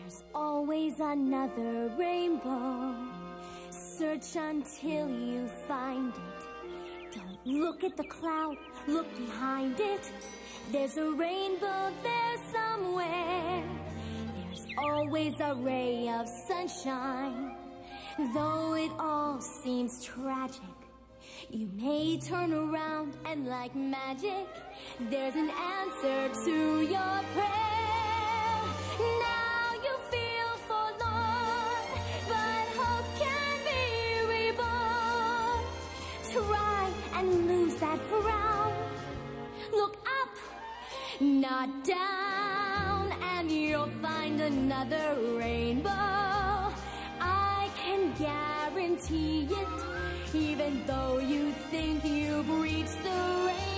There's always another rainbow. Search until you find it. Don't look at the cloud, look behind it. There's a rainbow there somewhere. There's always a ray of sunshine. Though it all seems tragic, you may turn around and like magic, there's an answer to your prayer. Now you feel forlorn, but hope can be reborn. Try and lose that frown. Look up, not down, and you'll find another rainbow. I can guarantee it, even though you think you've reached the rainbow.